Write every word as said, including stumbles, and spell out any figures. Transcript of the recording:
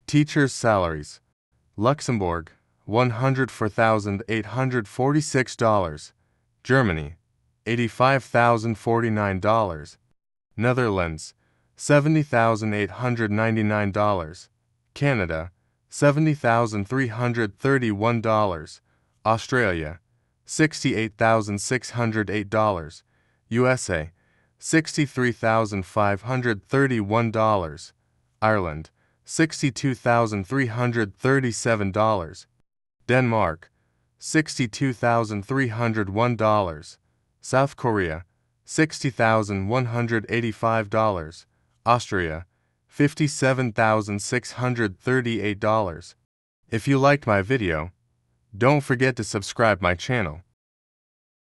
Teachers' salaries. Luxembourg, one hundred four thousand eight hundred forty-six dollars. Germany, eighty-five thousand forty-nine dollars. Netherlands, seventy thousand eight hundred ninety-nine dollars. Canada, seventy thousand three hundred thirty-one dollars. Australia, sixty-eight thousand six hundred eight dollars. U S A, sixty-three thousand five hundred thirty-one dollars. Ireland, sixty-two thousand three hundred thirty-seven dollars. Denmark, sixty-two thousand three hundred one dollars. South Korea, sixty thousand one hundred eighty-five dollars. Austria, fifty-seven thousand six hundred thirty-eight dollars. If you liked my video, don't forget to subscribe my channel.